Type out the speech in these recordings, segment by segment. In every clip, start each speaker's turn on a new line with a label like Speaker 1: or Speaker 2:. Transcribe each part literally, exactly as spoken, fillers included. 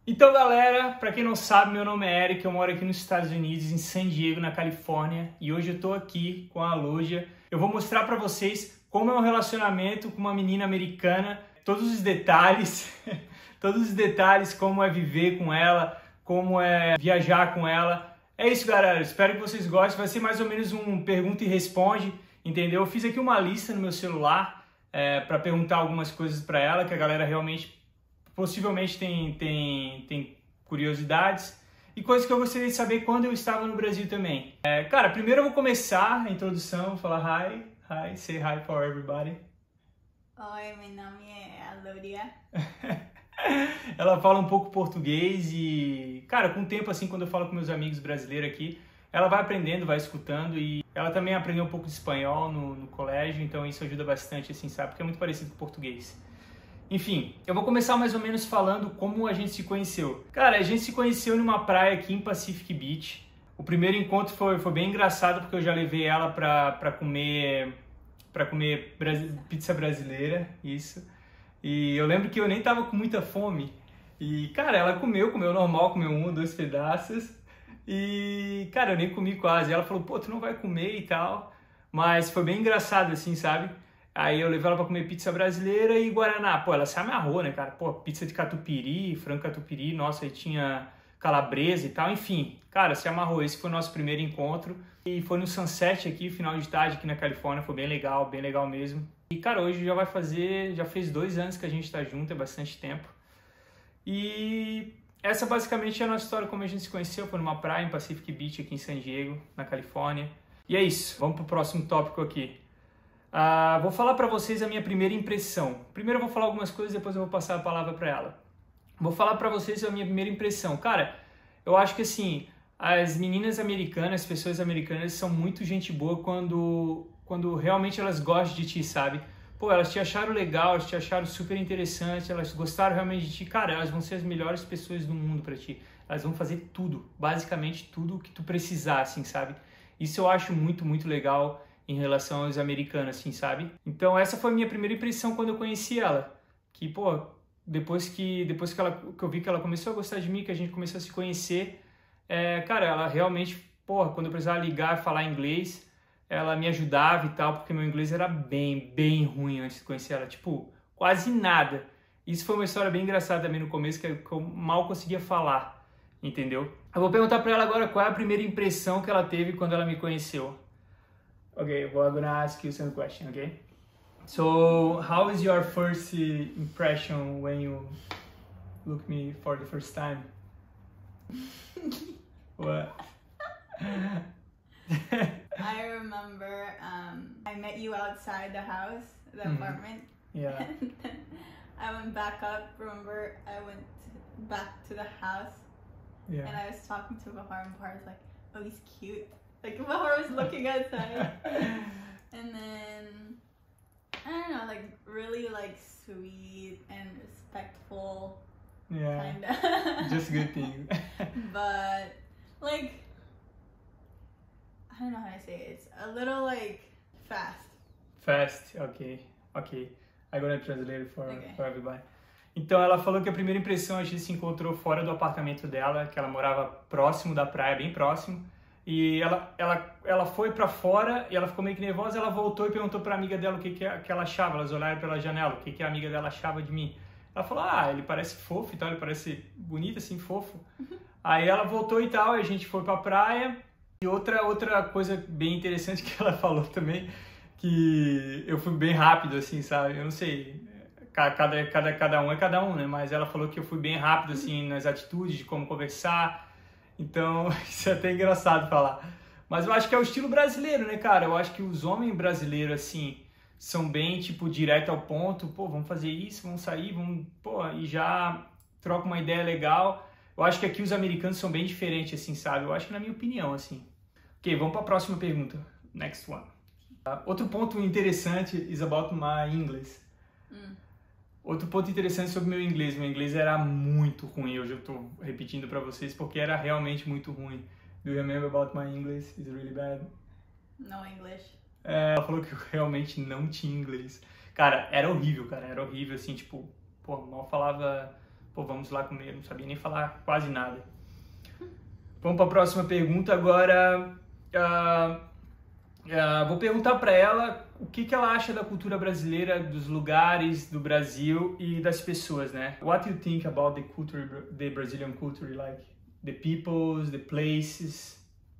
Speaker 1: Então, galera, para quem não sabe, meu nome é Eric, eu moro aqui nos Estados Unidos, em San Diego, na Califórnia, e hoje eu tô aqui com a Alogia. Eu vou mostrar para vocês como é um relacionamento com uma menina americana, todos os detalhes, todos os detalhes, como é viver com ela, como é viajar com ela. É isso, galera, espero que vocês gostem, vai ser mais ou menos um pergunta e responde, entendeu? Eu fiz aqui uma lista no meu celular é, para perguntar algumas coisas para ela, que a galera realmente possivelmente tem, tem, tem curiosidades e coisas que eu gostaria de saber quando eu estava no Brasil também. É, cara, primeiro eu vou começar a introdução, vou falar hi, hi, say hi for everybody.
Speaker 2: Oi, meu nome é Alogia.
Speaker 1: Ela fala um pouco português e, cara, com o tempo, assim, quando eu falo com meus amigos brasileiros aqui, ela vai aprendendo, vai escutando e ela também aprendeu um pouco de espanhol no, no colégio, então isso ajuda bastante, assim, sabe? Porque é muito parecido com o português. Enfim, eu vou começar mais ou menos falando como a gente se conheceu. Cara, a gente se conheceu numa praia aqui em Pacific Beach. O primeiro encontro foi, foi bem engraçado porque eu já levei ela pra, pra comer, pra comer brasi- pizza brasileira, isso. E eu lembro que eu nem tava com muita fome. E, cara, ela comeu, comeu normal, comeu um, dois pedaços. E, cara, eu nem comi quase. E ela falou, pô, tu não vai comer e tal. Mas foi bem engraçado, assim, sabe? Aí eu levei ela pra comer pizza brasileira e guaraná. Pô, ela se amarrou, né, cara? Pô, pizza de catupiry, frango catupiry, nossa, aí tinha calabresa e tal. Enfim, cara, se amarrou. Esse foi o nosso primeiro encontro. E foi no Sunset aqui, final de tarde aqui na Califórnia. Foi bem legal, bem legal mesmo. E, cara, hoje já vai fazer... Já fez dois anos que a gente tá junto, é bastante tempo. E essa basicamente é a nossa história, como a gente se conheceu. Foi numa praia em Pacific Beach aqui em San Diego, na Califórnia. E é isso. Vamos pro próximo tópico aqui. Uh, vou falar para vocês a minha primeira impressão. Primeiro eu vou falar algumas coisas, depois eu vou passar a palavra para ela. Vou falar para vocês a minha primeira impressão. Cara, eu acho que assim, as meninas americanas, as pessoas americanas são muito gente boa quando, quando realmente elas gostam de ti, sabe? Pô, elas te acharam legal, elas te acharam super interessante, elas gostaram realmente de ti. Cara, elas vão ser as melhores pessoas do mundo para ti. Elas vão fazer tudo, basicamente tudo que tu precisar, assim, sabe? Isso eu acho muito, muito legal em relação aos americanos, assim, sabe? Então essa foi a minha primeira impressão quando eu conheci ela. Que, pô, depois que, depois que, ela, que eu vi que ela começou a gostar de mim, que a gente começou a se conhecer, é, cara, ela realmente, pô, quando eu precisava ligar e falar inglês, ela me ajudava e tal, porque meu inglês era bem, bem ruim antes de conhecer ela. Tipo, quase nada. Isso foi uma história bem engraçada também no começo, que eu mal conseguia falar, entendeu? Eu vou perguntar pra ela agora qual é a primeira impressão que ela teve quando ela me conheceu. Okay, well, I'm gonna ask you some question, okay? So, how is your first uh, impression when you look me for the first time? What?
Speaker 2: I remember um, I met you outside the house, the
Speaker 1: Mhm.
Speaker 2: apartment.
Speaker 1: Yeah.
Speaker 2: And then I went back up. Remember, I went back to the house
Speaker 1: Yeah.
Speaker 2: and I was talking to Bahar, and Bahar was like, "Oh, he's cute." Like Bahar was looking outside, and then I don't know, like really like sweet and respectful,
Speaker 1: Yeah.
Speaker 2: kinda.
Speaker 1: Just good things.
Speaker 2: But like I don't know how to say it. It's a little like fast.
Speaker 1: Fast, ok, ok. I'm gonna translate it for,
Speaker 2: Okay.
Speaker 1: for everybody. Então ela falou que a primeira impressão a gente se encontrou fora do apartamento dela, que ela morava próximo da praia, bem próximo. E ela, ela, ela foi pra fora e ela ficou meio que nervosa, ela voltou e perguntou pra amiga dela o que, que, que ela achava. Elas olharam pela janela, o que, que a amiga dela achava de mim. Ela falou, ah, ele parece fofo e tal, ele parece bonito assim, fofo. Aí ela voltou e tal, e a gente foi pra praia. E outra, outra coisa bem interessante que ela falou também, que eu fui bem rápido assim, sabe? Eu não sei, cada, cada, cada um é cada um, né? Mas ela falou que eu fui bem rápido assim nas atitudes, de como conversar. Então, isso é até engraçado falar. Mas eu acho que é o estilo brasileiro, né, cara? Eu acho que os homens brasileiros, assim, são bem, tipo, direto ao ponto. Pô, vamos fazer isso, vamos sair, vamos... Pô, e já troca uma ideia legal. Eu acho que aqui os americanos são bem diferentes, assim, sabe? Eu acho que na minha opinião, assim. Ok, vamos para a próxima pergunta. Next one. Uh, outro ponto interessante is about my English.
Speaker 2: Mm.
Speaker 1: Outro ponto interessante sobre meu inglês, meu inglês era muito ruim, hoje eu estou repetindo para vocês porque era realmente muito ruim. Do you remember about my English? Is really bad?
Speaker 2: No English.
Speaker 1: É, ela falou que eu realmente não tinha inglês. Cara, era horrível, cara, era horrível, assim, tipo, pô, mal falava pô, vamos lá comer, não sabia nem falar quase nada. Vamos para a próxima pergunta agora. Uh, uh, vou perguntar para ela o que, que ela acha da cultura brasileira, dos lugares do Brasil e das pessoas, né? What do you think about the culture, the Brazilian culture, like the peoples, the places?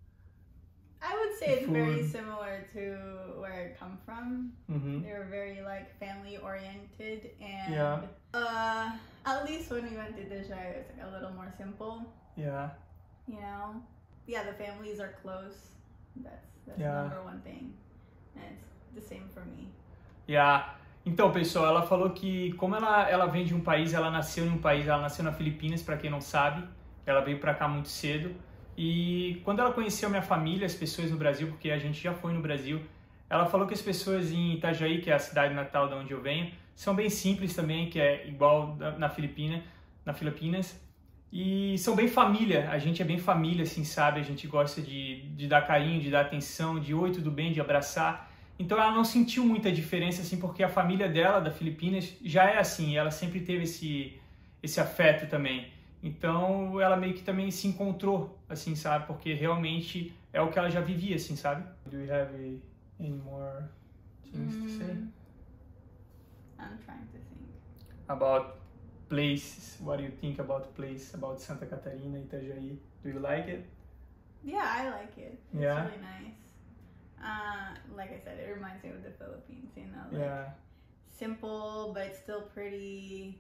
Speaker 2: I would say it's very similar to where I come from.
Speaker 1: Mm-hmm.
Speaker 2: They're very like family oriented, and
Speaker 1: yeah.
Speaker 2: uh, at least when we went to Itajaí, it was like a little more simple.
Speaker 1: Yeah.
Speaker 2: You know, yeah, the families are close. That's that's
Speaker 1: yeah.
Speaker 2: number one thing, and it's the same for me.
Speaker 1: Yeah. Então, pessoal, ela falou que como ela ela vem de um país, ela nasceu em um país, ela nasceu na Filipinas, para quem não sabe, ela veio para cá muito cedo. E quando ela conheceu minha família, as pessoas no Brasil, porque a gente já foi no Brasil, ela falou que as pessoas em Itajaí, que é a cidade natal de onde eu venho, são bem simples também, que é igual na Filipina, na Filipinas, e são bem família, a gente é bem família, assim, sabe? A gente gosta de, de dar carinho, de dar atenção, de oi, tudo bem, de abraçar. Então ela não sentiu muita diferença, assim, porque a família dela, da Filipinas, já é assim, ela sempre teve esse, esse afeto também. Então, ela meio que também se encontrou, assim, sabe? Porque realmente é o que ela já vivia, assim, sabe? Do you have any more things mm. to say?
Speaker 2: I'm trying to think.
Speaker 1: About places. What do you think about the place? About Santa Catarina, Itajaí? Do you like it?
Speaker 2: Yeah, I like it. It's
Speaker 1: yeah.
Speaker 2: really nice. Uh, like I said, it reminds me of the Philippines, you know? Like,
Speaker 1: yeah.
Speaker 2: Simple, but it's still pretty...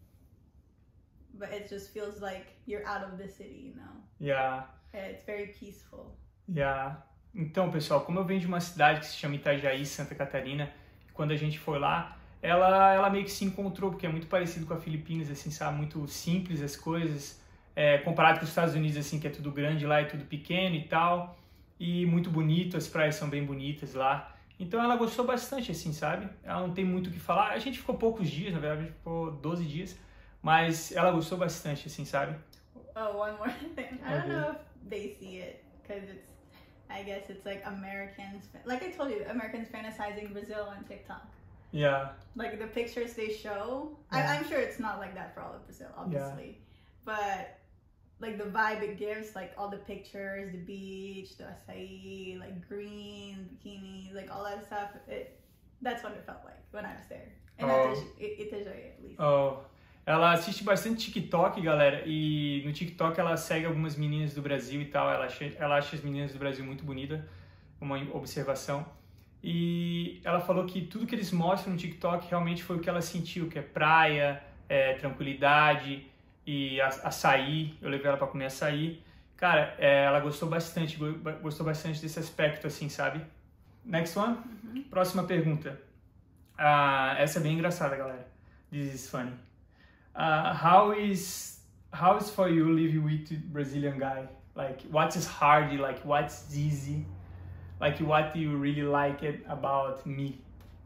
Speaker 2: But it just feels like you're out of the city, you know?
Speaker 1: Yeah.
Speaker 2: It's very peaceful.
Speaker 1: Yeah. Então, pessoal, como eu venho de uma cidade que se chama Itajaí, Santa Catarina, quando a gente foi lá, ela, ela meio que se encontrou, porque é muito parecido com a Filipinas, assim, sabe? Muito simples as coisas, é, comparado com os Estados Unidos, assim, que é tudo grande lá, é tudo pequeno e tal, e muito bonito, as praias são bem bonitas lá. Então ela gostou bastante, assim, sabe? Ela não tem muito o que falar. A gente ficou poucos dias, na verdade, a gente ficou doze dias, mas ela gostou bastante, assim, sabe?
Speaker 2: Oh, one more thing. I don't know if they see it, because it's, I guess it's like Americans, like I told you, Americans fantasizing Brazil on TikTok.
Speaker 1: Yeah.
Speaker 2: Like the pictures they show,
Speaker 1: yeah.
Speaker 2: I, I'm sure it's not like that for all of Brazil, obviously. Yeah. But like the vibe it gives, like all the pictures, the beach, the acai, like green, bikinis, like all that stuff, it, that's what it felt like when I was there. And
Speaker 1: oh.
Speaker 2: Itajaí, at least.
Speaker 1: Oh. Ela assiste bastante TikTok, galera, e no TikTok ela segue algumas meninas do Brasil e tal, ela acha, ela acha as meninas do Brasil muito bonitas, uma observação. E ela falou que tudo que eles mostram no TikTok realmente foi o que ela sentiu, que é praia, é, tranquilidade e açaí. Eu levei ela para comer açaí. Cara, é, ela gostou bastante, gostou bastante desse aspecto, assim, sabe? Next one?
Speaker 2: Uhum.
Speaker 1: Próxima pergunta. Ah, essa é bem engraçada, galera. This is funny. Uh, how is how is for you living with Brazilian guy? Like, what is hard? Like, what's easy? Like, what do you really like it about me?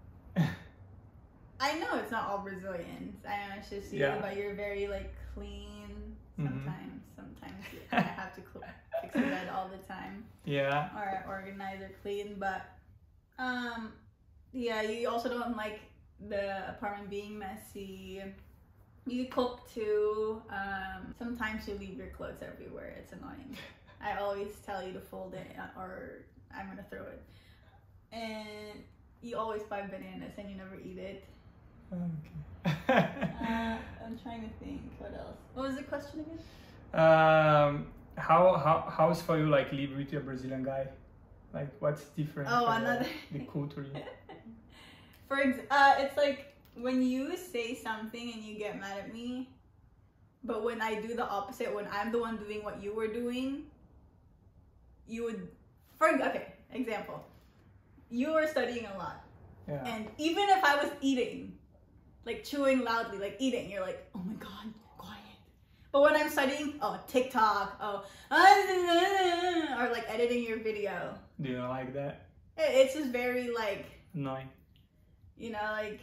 Speaker 2: I know it's not all Brazilians. I know it's just you, yeah. But you're very like clean. Sometimes, mm-hmm. sometimes I have to cl- fix the bed all the time.
Speaker 1: Yeah.
Speaker 2: Or organize or clean, but um, yeah. You also don't like the apartment being messy. You cook too. Um, sometimes you leave your clothes everywhere. It's annoying. I always tell you to fold it or I'm gonna throw it. And you always buy bananas and you never eat it.
Speaker 1: Okay.
Speaker 2: uh, I'm trying to think. What else? What was the question again?
Speaker 1: Um, how how how is for you like live with a Brazilian guy? Like what's different?
Speaker 2: Oh, another
Speaker 1: the, the culture.
Speaker 2: For ex- uh, it's like. When you say something and you get mad at me, but when I do the opposite, when I'm the one doing what you were doing, you would, for okay, example, you were studying a lot.
Speaker 1: Yeah.
Speaker 2: And even if I was eating, like chewing loudly, like eating, you're like, oh my God, quiet. But when I'm studying, oh, TikTok, oh, or like editing your video.
Speaker 1: Do you not like that?
Speaker 2: It's just very like,
Speaker 1: annoying.
Speaker 2: You know, like,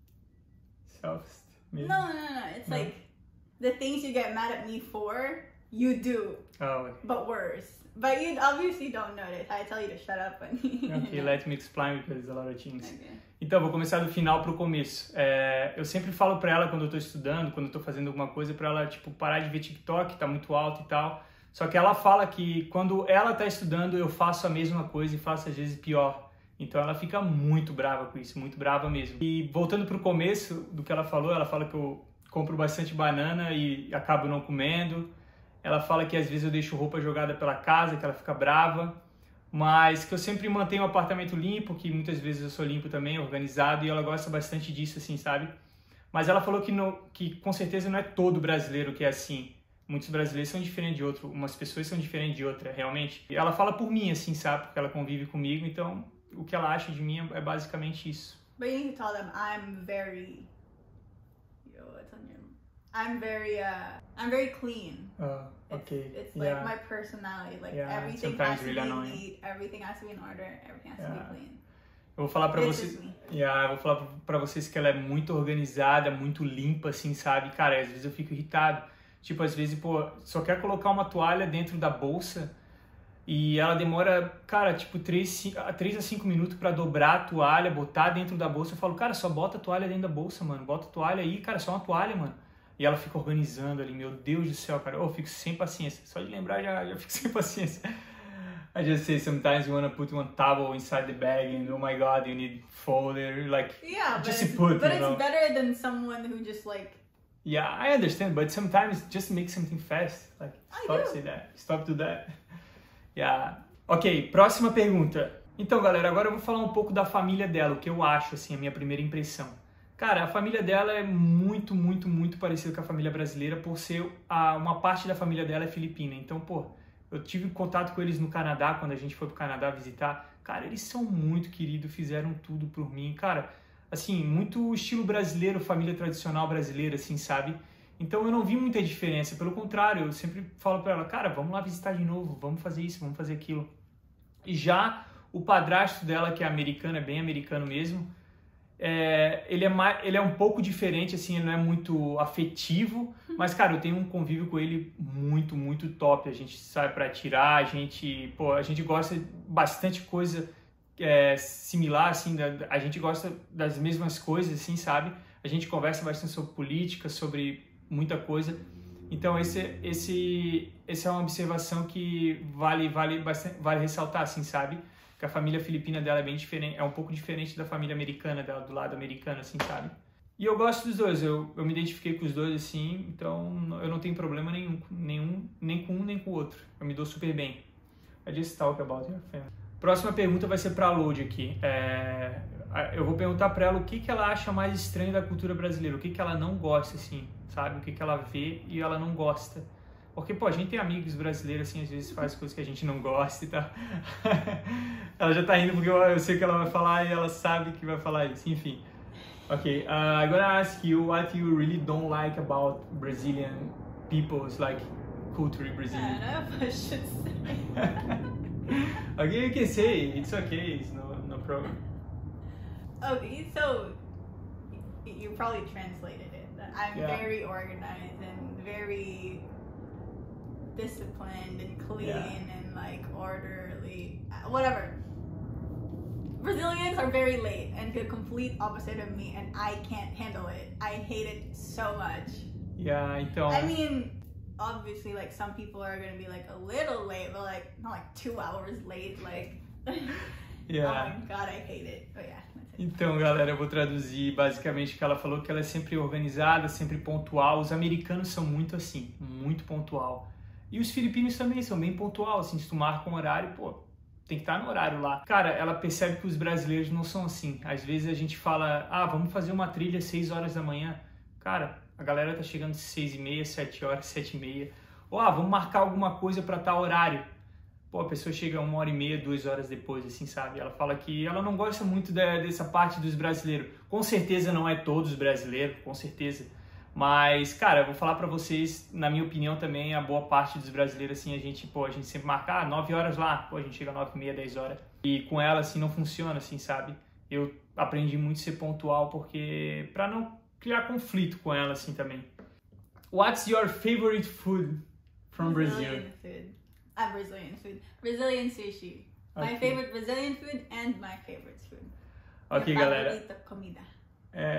Speaker 1: Maybe.
Speaker 2: No, no, no, no. It's no. like the things you get mad at me for, You do,
Speaker 1: Oh,
Speaker 2: but worse. But you obviously don't notice. I tell you to shut up when you
Speaker 1: okay, let me explain because there's a lot of things.
Speaker 2: Okay.
Speaker 1: Então, vou começar do final pro começo. É, eu sempre falo pra ela quando eu tô estudando, quando eu tô fazendo alguma coisa, pra ela, tipo, parar de ver TikTok, tá muito alto e tal. Só que ela fala que quando ela tá estudando, eu faço a mesma coisa e faço às vezes pior. Então ela fica muito brava com isso, muito brava mesmo. E voltando pro começo do que ela falou, ela fala que eu compro bastante banana e acabo não comendo. Ela fala que às vezes eu deixo roupa jogada pela casa, que ela fica brava. Mas que eu sempre mantenho o apartamento limpo, que muitas vezes eu sou limpo também, organizado, e ela gosta bastante disso, assim, sabe? Mas ela falou que, não, que com certeza não é todo brasileiro que é assim. Muitos brasileiros são diferentes de outro, umas pessoas são diferentes de outra, realmente. E ela fala por mim, assim, sabe? Porque ela convive comigo, então o que ela acha de mim é basicamente isso.
Speaker 2: But you need to tell them I'm very. Yo, what's on your? I'm very. Uh, I'm very clean.
Speaker 1: Uh, okay.
Speaker 2: It's, it's
Speaker 1: yeah.
Speaker 2: like my personality. Like
Speaker 1: Yeah,
Speaker 2: everything
Speaker 1: sometimes
Speaker 2: has to
Speaker 1: really
Speaker 2: be
Speaker 1: annoying.
Speaker 2: neat. Everything has to be in order. Everything has
Speaker 1: Yeah.
Speaker 2: to be clean.
Speaker 1: Eu vou falar pra
Speaker 2: This
Speaker 1: vocês.
Speaker 2: is me.
Speaker 1: Yeah, eu vou falar pra vocês que ela é muito organizada, muito limpa, assim, sabe? Cara, às vezes eu fico irritado. Tipo, às vezes, pô, só quer colocar uma toalha dentro da bolsa e ela demora, cara, tipo, três a cinco minutos pra dobrar a toalha, botar dentro da bolsa. Eu falo, cara, só bota a toalha dentro da bolsa, mano. Bota a toalha aí, cara, só uma toalha, mano. E ela fica organizando ali, meu Deus do céu, cara. Eu fico sem paciência. Só de lembrar, já, já fico sem paciência. I just say sometimes you want to put one towel inside the bag and oh my god, you need folder, like,
Speaker 2: Yeah, but
Speaker 1: just
Speaker 2: it's,
Speaker 1: put,
Speaker 2: but
Speaker 1: you
Speaker 2: it's
Speaker 1: know.
Speaker 2: better than someone who just like.
Speaker 1: Yeah, I understand, but sometimes just make something fast. Like,
Speaker 2: I
Speaker 1: stop
Speaker 2: do.
Speaker 1: say that. Stop do that. Yeah. Ok, próxima pergunta. Então, galera, agora eu vou falar um pouco da família dela, o que eu acho, assim, a minha primeira impressão. Cara, a família dela é muito, muito, muito parecida com a família brasileira, por ser a, uma parte da família dela é filipina. Então, pô, eu tive contato com eles no Canadá, quando a gente foi pro Canadá visitar. Cara, eles são muito queridos, fizeram tudo por mim. Cara, assim, muito estilo brasileiro, família tradicional brasileira, assim, sabe? Então eu não vi muita diferença, pelo contrário, eu sempre falo pra ela, cara, vamos lá visitar de novo, vamos fazer isso, vamos fazer aquilo. E já o padrasto dela, que é americano, é bem americano mesmo, é, ele, é mais, ele é um pouco diferente, assim, ele não é muito afetivo, mas, cara, eu tenho um convívio com ele muito, muito top. A gente sai pra tirar, a gente, pô, a gente gosta bastante coisa é, similar, assim, da, a gente gosta das mesmas coisas, assim, sabe? A gente conversa bastante sobre política, sobre muita coisa. Então, esse, esse, essa é uma observação que vale, vale, bastante, vale ressaltar, assim, sabe? Que a família filipina dela é bem diferente, é um pouco diferente da família americana dela, do lado americano, assim, sabe? E eu gosto dos dois, eu, eu me identifiquei com os dois, assim, então eu não tenho problema nenhum, nenhum, nem com um nem com o outro. Eu me dou super bem. I just talk about your family. Próxima pergunta vai ser pra Load aqui. É, eu vou perguntar pra ela o que, que ela acha mais estranho da cultura brasileira, o que, que ela não gosta, assim, sabe? O que, que ela vê e ela não gosta. Porque, pô, a gente tem amigos brasileiros, assim, às vezes faz coisas que a gente não gosta e tal. Ela já tá rindo porque eu, eu sei o que ela vai falar e ela sabe que vai falar isso. Enfim. Ok, uh, I'm gonna ask you what you really don't like about Brazilian people's, like, culture in Brazil.
Speaker 2: I don't know if I should say.
Speaker 1: Okay, you can say, it's okay, it's no, no problem.
Speaker 2: Okay, so you probably translated it. That I'm
Speaker 1: Yeah.
Speaker 2: very organized and very disciplined and clean
Speaker 1: Yeah.
Speaker 2: and like orderly, uh, whatever. Brazilians are very late and the complete opposite of me, and I can't handle it. I hate it so much.
Speaker 1: Yeah, então...
Speaker 2: I mean, obviously, like some people are gonna be like a little late, but like not like two hours late. Like,
Speaker 1: Yeah.
Speaker 2: oh my god, I hate it. But yeah, that's it.
Speaker 1: Então, galera, eu vou traduzir basicamente o que ela falou, que ela é sempre organizada, sempre pontual. Os americanos são muito assim, muito pontual. E os filipinos também são bem pontual, assim, se tu marca um horário, pô, tem que estar no horário lá. Cara, ela percebe que os brasileiros não são assim. Às vezes a gente fala, ah, vamos fazer uma trilha às seis horas da manhã. Cara, a galera tá chegando às seis e meia, sete horas, sete e meia. Ou, ah, vamos marcar alguma coisa para tal horário. Pô, a pessoa chega uma hora e meia, duas horas depois, assim, sabe? Ela fala que ela não gosta muito da, dessa parte dos brasileiros. Com certeza não é todos brasileiros, com certeza. Mas, cara, eu vou falar pra vocês, na minha opinião também, a boa parte dos brasileiros, assim, a gente, pô, a gente sempre marca, ah, nove horas lá, pô, a gente chega nove e meia, dez horas. E com ela, assim, não funciona, assim, sabe? Eu aprendi muito a ser pontual, porque, pra não criar conflito com ela, assim, também. What's your favorite food From
Speaker 2: Brazilian
Speaker 1: Brazil.
Speaker 2: food. Ah, Brazilian food. Brazilian sushi. My
Speaker 1: Ok.
Speaker 2: favorite Brazilian food and my favorite food.
Speaker 1: Ok,
Speaker 2: Minha
Speaker 1: galera.
Speaker 2: favorita comida.
Speaker 1: É...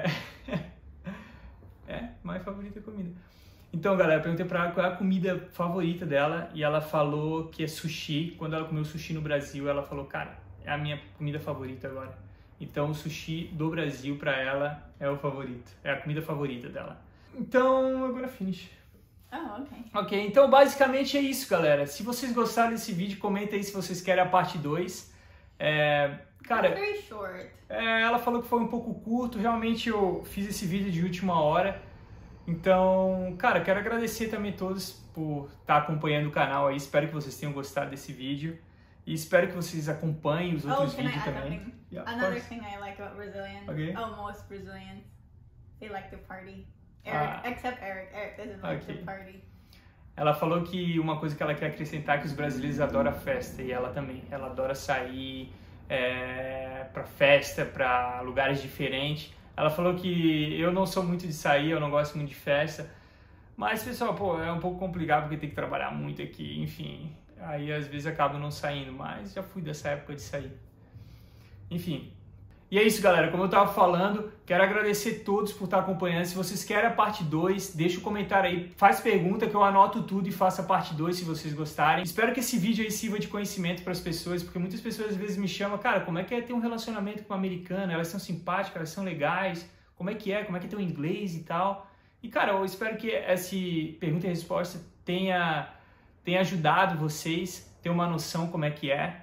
Speaker 1: é, mais favorita comida. Então, galera, eu perguntei pra ela qual é a comida favorita dela e ela falou que é sushi. Quando ela comeu sushi no Brasil, ela falou, cara, é a minha comida favorita agora. Então, o sushi do Brasil pra ela é o favorito. É a comida favorita dela. Então, agora finish.
Speaker 2: Oh, okay.
Speaker 1: Ok, então basicamente é isso, galera. Se vocês gostaram desse vídeo, comenta aí se vocês querem a parte dois. É, cara,
Speaker 2: It's very short.
Speaker 1: é, ela falou que foi um pouco curto. Realmente eu fiz esse vídeo de última hora. Então, cara, quero agradecer também a todos por estar acompanhando o canal aí. Espero que vocês tenham gostado desse vídeo. E espero que vocês acompanhem os outros
Speaker 2: Oh, can I
Speaker 1: vídeos
Speaker 2: add
Speaker 1: também.
Speaker 2: something?
Speaker 1: Yeah, of
Speaker 2: Another
Speaker 1: course.
Speaker 2: thing I like about Brazilians.
Speaker 1: Okay.
Speaker 2: Oh, most Brazilians, they like to party. Eric,
Speaker 1: Ah.
Speaker 2: except Eric. Eric doesn't like
Speaker 1: Okay.
Speaker 2: to party.
Speaker 1: Ela falou que uma coisa que ela quer acrescentar é que os brasileiros adoram festa. E ela também. Ela adora sair é, pra festa, pra lugares diferentes. Ela falou que eu não sou muito de sair, eu não gosto muito de festa. Mas, pessoal, pô, é um pouco complicado porque tem que trabalhar muito aqui, enfim. Aí, às vezes, acabo não saindo, mas já fui dessa época de sair. Enfim. E é isso, galera. Como eu tava falando, quero agradecer a todos por estar acompanhando. Se vocês querem a parte dois, deixa um comentário aí, faz pergunta que eu anoto tudo e faço a parte dois se vocês gostarem. Espero que esse vídeo aí sirva de conhecimento para as pessoas, porque muitas pessoas às vezes me chamam, cara, como é que é ter um relacionamento com uma americana? Elas são simpáticas, elas são legais, como é que é? Como é que é ter um inglês e tal? E, cara, eu espero que essa pergunta e resposta tenha, tenha ajudado vocês a ter uma noção como é que é.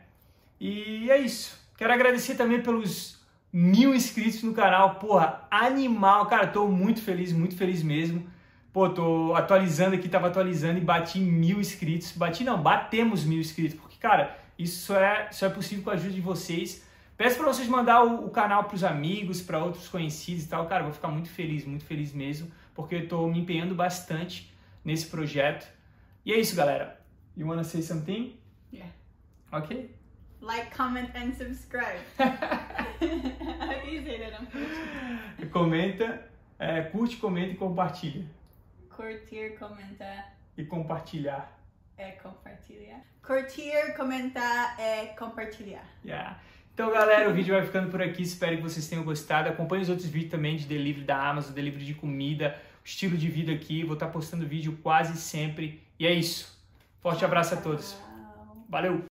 Speaker 1: E é isso. Quero agradecer também pelos mil inscritos no canal. Porra, animal. Cara, tô muito feliz, muito feliz mesmo. Pô, tô atualizando aqui, tava atualizando e bati mil inscritos. Bati não, batemos mil inscritos. Porque, cara, isso só é, só é possível com a ajuda de vocês. Peço para vocês mandar o, o canal pros amigos, para outros conhecidos e tal. Cara, eu vou ficar muito feliz, muito feliz mesmo. Porque eu tô me empenhando bastante nesse projeto. E é isso, galera. You wanna say something?
Speaker 2: Yeah.
Speaker 1: Ok?
Speaker 2: Like, comment, and subscribe. How do you say that in Portuguese?
Speaker 1: Comenta, é, curte, comenta e compartilha.
Speaker 2: Curtir, comentar,
Speaker 1: E compartilhar.
Speaker 2: é compartilhar. Curtir, comentar, é compartilhar.
Speaker 1: Yeah. Então, galera, o vídeo vai ficando por aqui. Espero que vocês tenham gostado. Acompanhe os outros vídeos também de delivery da Amazon, delivery de comida, estilo de vida aqui. Vou estar postando vídeo quase sempre. E é isso. Forte abraço a todos. Valeu!